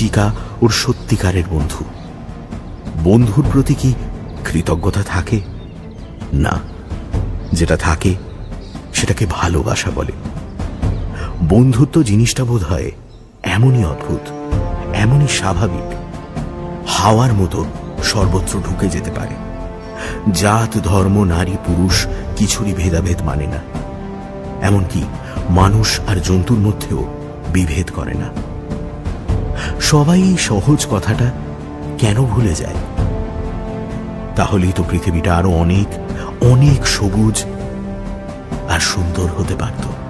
মরীচিকা ওর সত্যিকারের বন্ধু। বন্ধুর প্রতি কি কৃতজ্ঞতা থাকে? না, যেটা থাকে সেটাকে ভালোবাসা বলে। বন্ধুত্ব জিনিসটা বোধ হয় এমনই অদ্ভুত, এমনই স্বাভাবিক, হাওয়ার মতো সর্বত্র ঢুকে যেতে পারে। জাত, ধর্ম, নারী, পুরুষ কিছুরই ভেদাভেদ মানে না। এমনকি মানুষ আর জন্তুর মধ্যেও বিভেদ করে না। সবাই এই সহজ কথাটা কেন ভুলে যায়? তাহলেই তো পৃথিবীটা আরো অনেক অনেক সবুজ আর সুন্দর হতে পারত।